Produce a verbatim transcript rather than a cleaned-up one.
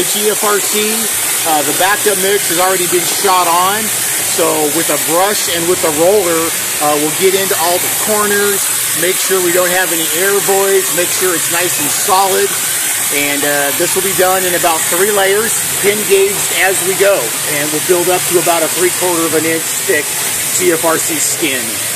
the G F R C. Uh, the backup mix has already been shot on. So with a brush and with a roller, uh, we'll get into all the corners, make sure we don't have any air voids, make sure it's nice and solid. And uh, this will be done in about three layers, pin gauged as we go. And we'll build up to about a three quarter of an inch thick G F R C skin.